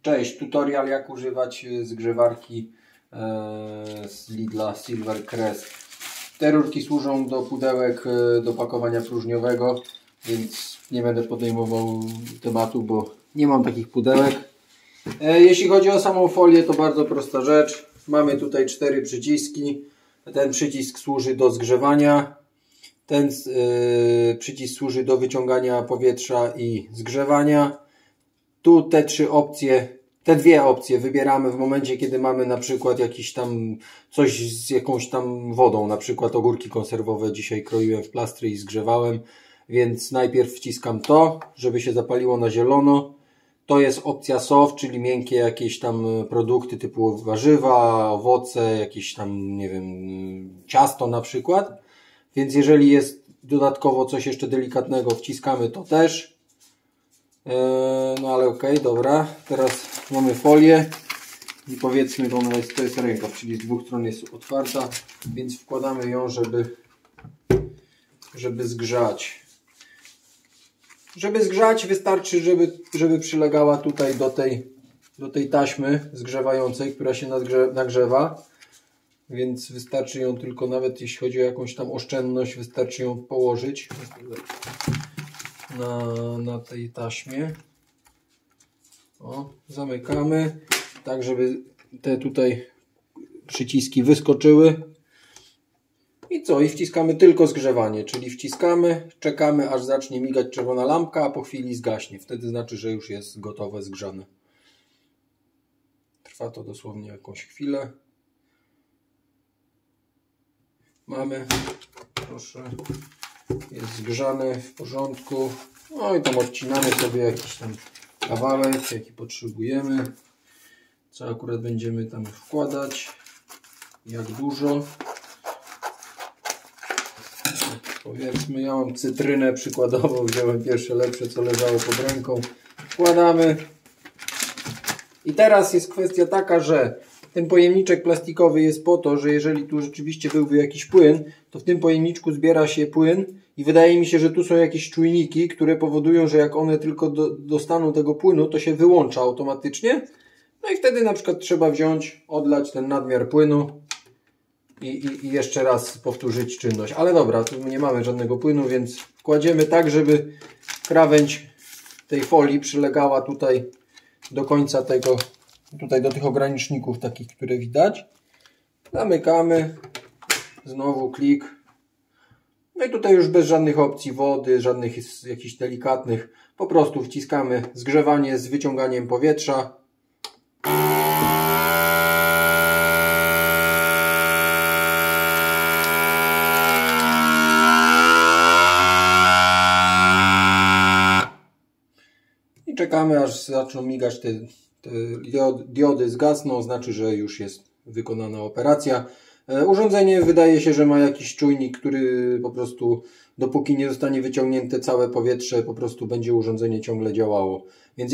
Cześć, tutorial jak używać zgrzewarki z Lidla Silver Crest. Te rurki służą do pudełek do pakowania próżniowego, więc nie będę podejmował tematu, bo nie mam takich pudełek. Jeśli chodzi o samą folię, to bardzo prosta rzecz. Mamy tutaj 4 przyciski. Ten przycisk służy do zgrzewania. Ten przycisk służy do wyciągania powietrza i zgrzewania. Tu te dwie opcje wybieramy w momencie, kiedy mamy na przykład jakiś tam coś z jakąś tam wodą, na przykład ogórki konserwowe dzisiaj kroiłem w plastry i zgrzewałem, więc najpierw wciskam to, żeby się zapaliło na zielono. To jest opcja soft, czyli miękkie jakieś tam produkty typu warzywa, owoce, jakieś tam, nie wiem, ciasto na przykład. Więc jeżeli jest dodatkowo coś jeszcze delikatnego, wciskamy to też. No ale okej, dobra. Teraz mamy folię i powiedzmy, to jest rękaw, czyli z dwóch stron jest otwarta, więc wkładamy ją, żeby zgrzać. Żeby zgrzać wystarczy, żeby przylegała tutaj do tej taśmy zgrzewającej, która się nagrzewa. Więc wystarczy ją tylko, nawet jeśli chodzi o jakąś tam oszczędność, wystarczy ją położyć na tej taśmie. O, zamykamy, tak żeby te tutaj przyciski wyskoczyły. I co? I wciskamy tylko zgrzewanie, czyli wciskamy, czekamy aż zacznie migać czerwona lampka, a po chwili zgaśnie. Wtedy znaczy, że już jest gotowe, zgrzane. Trwa to dosłownie jakąś chwilę. Mamy, proszę, jest zgrzane w porządku. No i tam odcinamy sobie jakiś tam kawałek, jaki potrzebujemy, co akurat będziemy tam wkładać, jak dużo. Powiedzmy, ja mam cytrynę przykładowo, wziąłem pierwsze lepsze, co leżało pod ręką. Wkładamy. I teraz jest kwestia taka, że ten pojemniczek plastikowy jest po to, że jeżeli tu rzeczywiście byłby jakiś płyn, to w tym pojemniczku zbiera się płyn i wydaje mi się, że tu są jakieś czujniki, które powodują, że jak one tylko dostaną tego płynu, to się wyłącza automatycznie. No i wtedy na przykład trzeba wziąć, odlać ten nadmiar płynu i jeszcze raz powtórzyć czynność. Ale dobra, tu nie mamy żadnego płynu, więc kładziemy tak, żeby krawędź tej folii przylegała tutaj do końca tego, tutaj do tych ograniczników takich, które widać. Zamykamy. Znowu klik. No i tutaj już bez żadnych opcji wody, żadnych jakichś delikatnych. Po prostu wciskamy zgrzewanie z wyciąganiem powietrza. I czekamy, aż zaczną migać te diody, zgasną, znaczy, że już jest wykonana operacja. Urządzenie wydaje się, że ma jakiś czujnik, który po prostu dopóki nie zostanie wyciągnięte całe powietrze, po prostu będzie urządzenie ciągle działało. Więc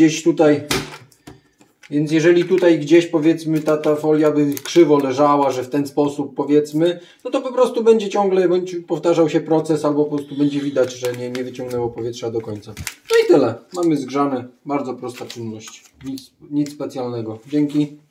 jeżeli tutaj gdzieś powiedzmy ta folia by krzywo leżała, że w ten sposób powiedzmy, no to po prostu będzie ciągle powtarzał się proces, albo po prostu będzie widać, że nie wyciągnęło powietrza do końca. No i tyle. Mamy zgrzane. Bardzo prosta czynność. Nic specjalnego. Dzięki.